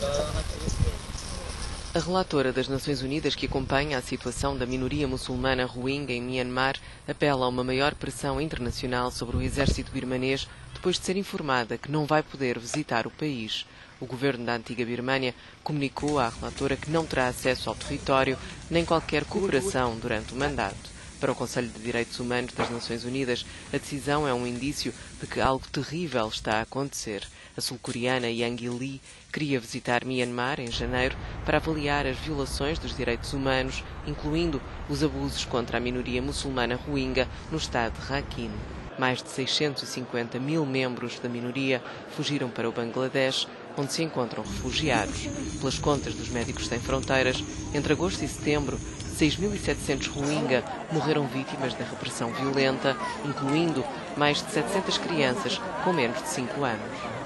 A relatora das Nações Unidas que acompanha a situação da minoria muçulmana Rohingya em Myanmar apela a uma maior pressão internacional sobre o exército birmanês depois de ser informada que não vai poder visitar o país. O governo da antiga Birmânia comunicou à relatora que não terá acesso ao território nem qualquer cooperação durante o mandato. Para o Conselho de Direitos Humanos das Nações Unidas, a decisão é um indício de que algo terrível está a acontecer. A sul-coreana Yang Lee queria visitar Myanmar em janeiro para avaliar as violações dos direitos humanos, incluindo os abusos contra a minoria muçulmana Rohingya no estado de Rakhine. Mais de 650 mil membros da minoria fugiram para o Bangladesh, onde se encontram refugiados. Pelas contas dos Médicos Sem Fronteiras, entre agosto e setembro, 6.700 Rohingya morreram vítimas da repressão violenta, incluindo mais de 700 crianças com menos de 5 anos.